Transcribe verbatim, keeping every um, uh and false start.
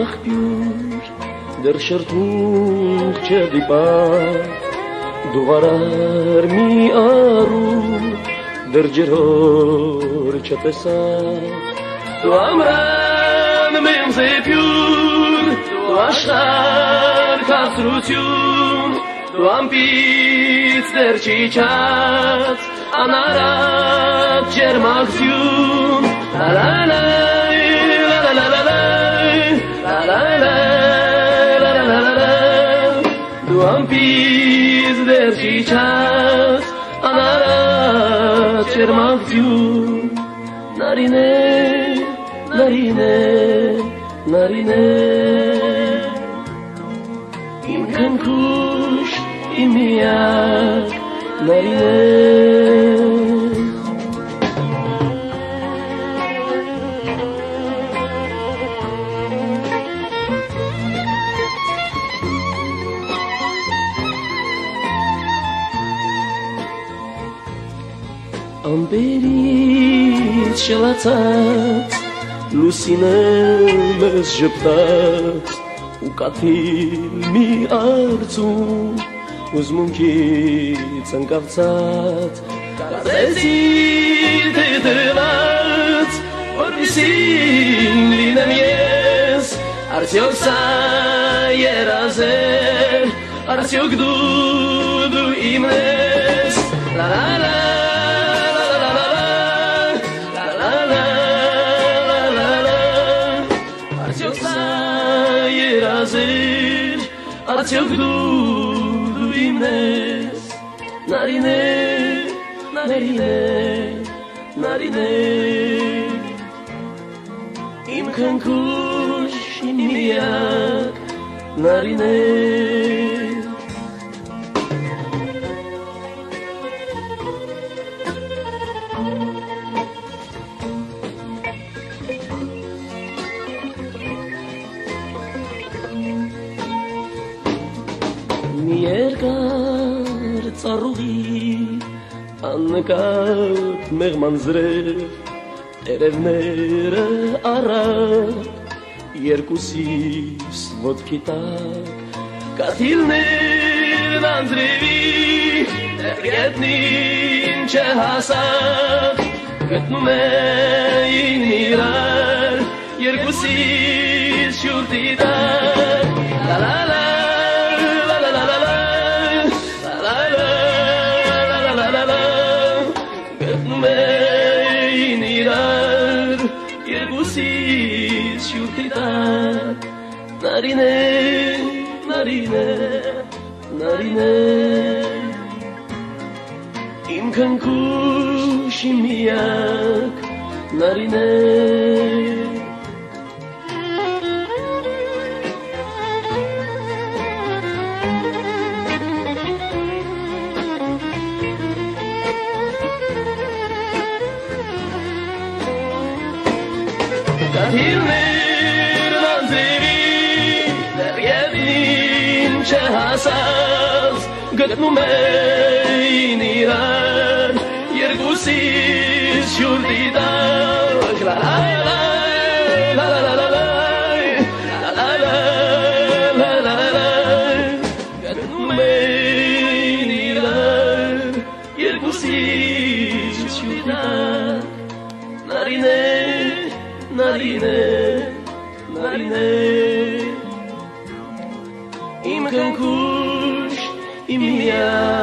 աղբյուր դեռ շրթունք չդիպավ դու արար մի առու դեռ ջրոր չտեսավ դու ամրան մեմ զեփյուր դու աշխարհ կասրություն դու ամպից դեռ չիջած անարատ ջերմակցություն la la la la la la la la la la la la la դու ամպից դեռ չիջած անարատ ջերմակցություն նարինե նարինե նարինե իմ քնքուշ իմ միակ նարինե ամբերից շլացած լուսինը մեզ ժպտաց ու կաթիլ մի արծում ուզմունքից ընկավցած կազեցի թեթևած որպիսին լինեմ ես արդյոք սա երազել արդյոք դու դու իմն ես la la la Արդյոք դու դու իմն ես նարինե նարինե նարինե իմ քնքուշ իմ միակ նարինե Երկար ծառուղի աննկատ մեղման զրև տերևները առատ երկուսիս ոտքի տակ կաթիլներն անձրևի դեռ գետնին չհասավ գտնում էին իրար երկուսիս շուրթի տակ la la la Narine, narine, narine Im քնքուշ իմ միակ narine Չհասած գտնում էին իրար երկուսից շուրթի տակ la la la la la la la la la la la գտնում էին իրար երկուսից շուրթի տակ նարինե նարինե նարինե Im քնքուշ իմ միակ